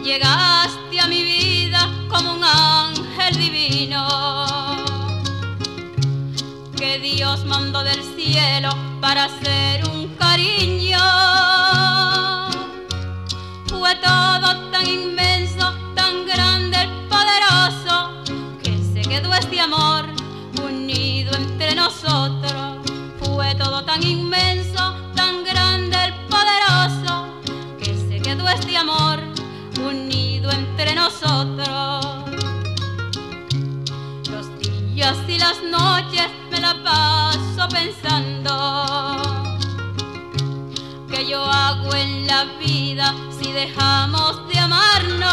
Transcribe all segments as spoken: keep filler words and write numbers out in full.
llegaste a mi vida como un ángel divino que Dios mandó del cielo para hacer un cariño. Fue todo tan inmenso, tan grande, poderoso, que se quedó este amor unido entre nosotros. Fue todo tan inmenso, tan grande, poderoso, que se quedó este amor unido entre nosotros. Los días y las noches me la paso pensando que yo hago en la vida si dejamos de amarnos,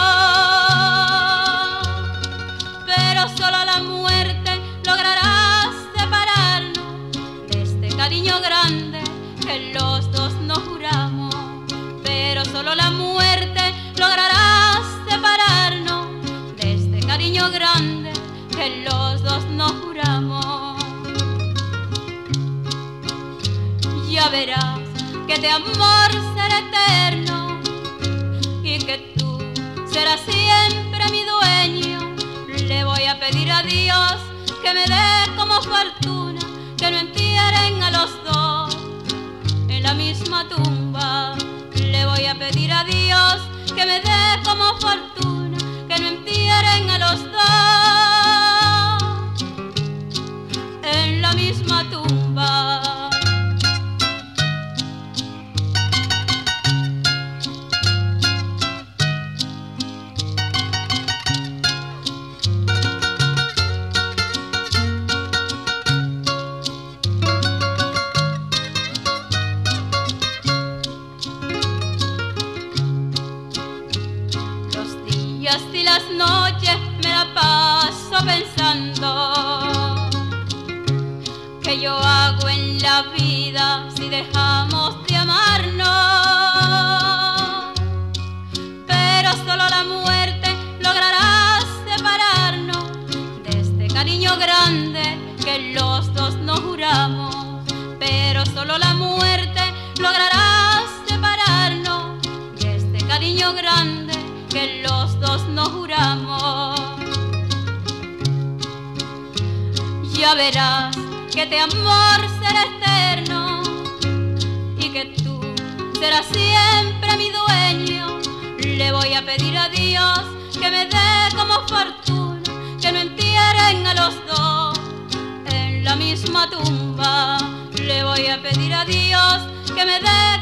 pero solo la muerte logrará separarnos de este cariño grande que los dos nos juramos. Pero solo la muerte logrará separarnos de este cariño grande que los dos nos juramos. Ya verás que de amor será eterno y que tú serás siempre mi dueño. Le voy a pedir a Dios que me dé como fortuna que no entierren a los dos en la misma tumba. Le voy a pedir a Dios que me dé como fortuna que no entierren a los dos en la misma tumba. Y las noches me la paso pensando que yo hago en la vida si dejamos de amarnos, pero solo la muerte logrará separarnos de este cariño grande que los dos nos juramos. Pero solo la muerte logrará separarnos de este cariño grande que los dos nos juramos. Ya verás que de amor será eterno y que tú serás siempre mi dueño. Le voy a pedir a Dios que me dé como fortuna que no entierren a los dos en la misma tumba. Le voy a pedir a Dios que me dé